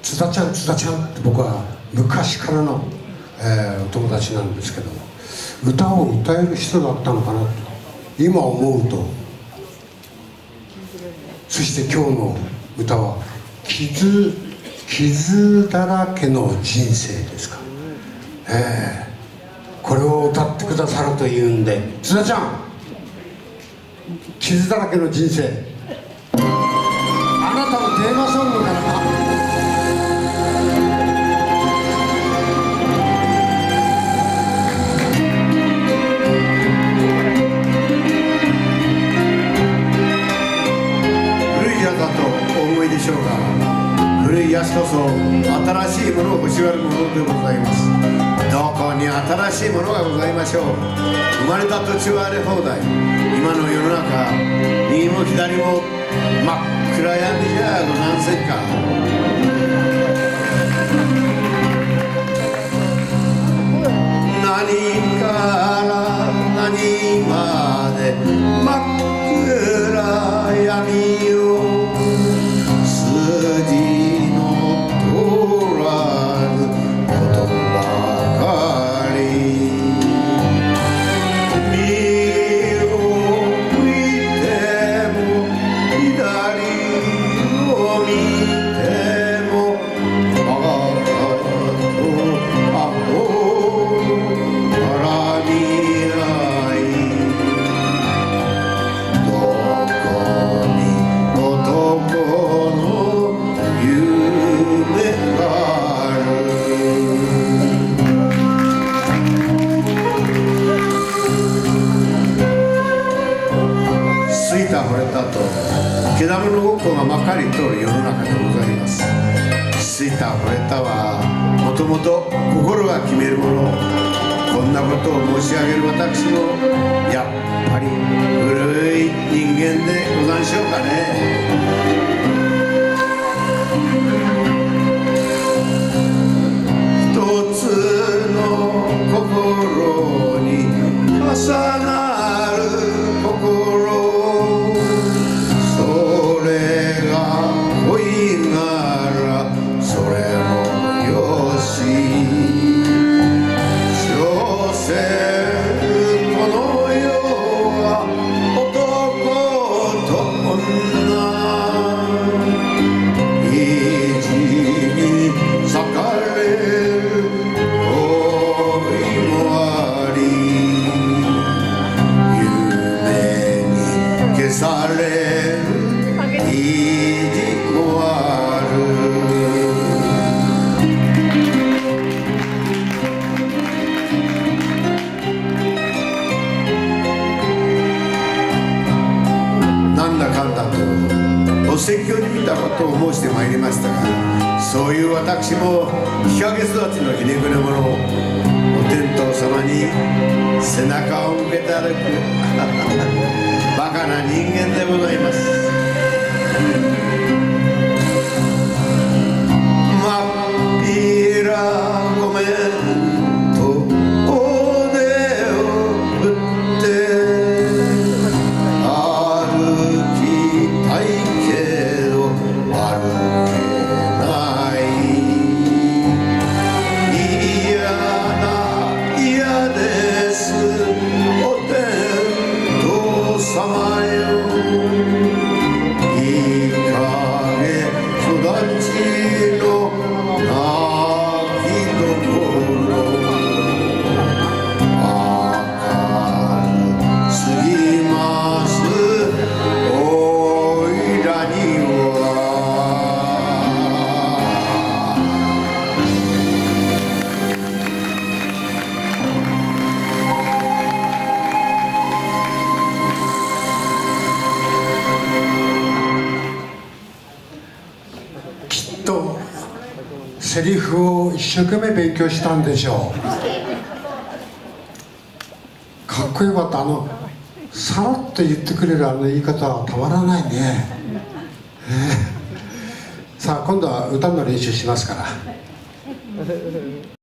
津田ちゃんって僕は昔からの、お友達なんですけども、歌を歌える人だったのかなと今思うと。そして今日の歌は傷だらけの人生ですか。これを歌ってくださるというんで、津田ちゃん、傷だらけの人生、あなたのテーマソングからか。 でしょうか。古いやつこそ新しいものを欲しがるものでございます。どこに新しいものがございましょう。生まれた土地は荒れ放題。今の世の中、右も左も真っ暗闇じゃござんせんか。何から何まで真っ暗闇よ。筋の通らぬことばかり。右を向いても左を見てもバカとアホ絡み合い。どこに男の夢がある。すいた惚れたとけだものごっこがまかり通る世の中でございます。すいた惚れたはもともと心が決めるもの。こんなことを申し上げる私もやっぱり古い人間でござんしょうかね。一つの心に重なる心、それが恋ならそれもよし。所詮この世は男と女、意地に裂かれる恋もあり、夢に消される意地もある。なんだかんだとお説教に見たことを申してまいりましたが、そういう私も日陰育ちのひねくれ者、お天道様に背中を向けて歩くバカな人間でございます。まっぴらごめんとおでを振って歩きたいけど歩けない。嫌ですお天道様よ。いい影育ちの泣きどころ、明るすぎますおいらには。 きっとセリフを一生懸命勉強したんでしょう。かっこよかった。さらっと言ってくれる言い方はたまらないね。さあ今度は歌の練習しますから。